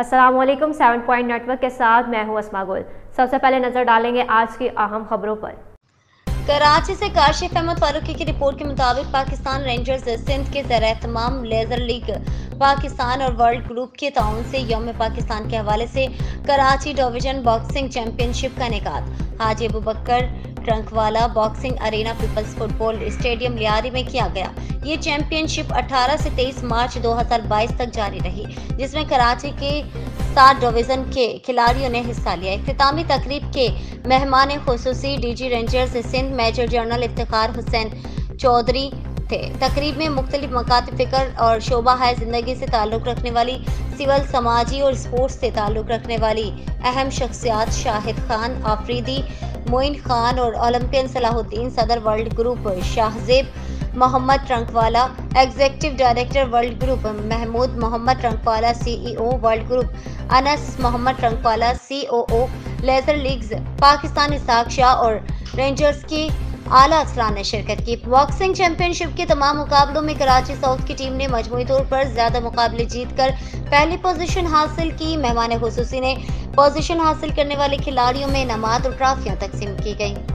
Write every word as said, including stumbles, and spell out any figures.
अस्सलाम वालेकुम। Seven point network के साथ मैं हूं अस्मा गुल। सबसे पहले नजर डालेंगे आज की अहम खबरों पर। कराची से काशिफ अहमद फारूकी की रिपोर्ट के मुताबिक पाकिस्तान रेंजर्स सिंध के ज़रिए तमाम लेज़र लीग पाकिस्तान और वर्ल्ड ग्रुप के ताउन से यौम पाकिस्तान के हवाले से कराची डिवीजन बॉक्सिंग चैंपियनशिप का इनेकाद Haji Abubakar Trunkwala boxing arena peoples football stadium Lyari में किया गया। ये चैंपियनशिप अठारह से तेईस मार्च दो हज़ार बाईस तक जारी रही, जिसमें कराची के सात डिवीजन के खिलाड़ियों ने हिस्सा लिया। इख्तितामी तकरीब के मेहमान खुसूसी DG rangers Sindh major general Iftikhar Hussain Chaudhry थे। तकरीब में मुख्तलिफ मकात फ़िक्र और शोबा है ज़िंदगी से ताल्लुक़ रखने वाली, सिविल, समाजी और स्पोर्ट्स से ताल्लुक़ रखने वाली अहम शख्सियात शाहिद खान आफरीदी, मोइन खान और ओलंपियन सलाहुद्दीन सदर world group Shahzeb Mohammad Trunkwala, executive director world group Mahmood Mohammad Trunkwala, CEO world group Anas Mohammad Trunkwala, COO leisure leagues Pakistan Ishaq Shah और रेंजर्स की आला अफसरान ने शिरकत की। बॉक्सिंग चैंपियनशिप के तमाम मुकाबलों में कराची साउथ की टीम ने मजमूई तौर पर ज्यादा मुकाबले जीतकर पहली पोजीशन हासिल की। मेहमान खुसूसी ने पोजीशन हासिल करने वाले खिलाड़ियों में इनामात और ट्रॉफियां तकसीम की गईं।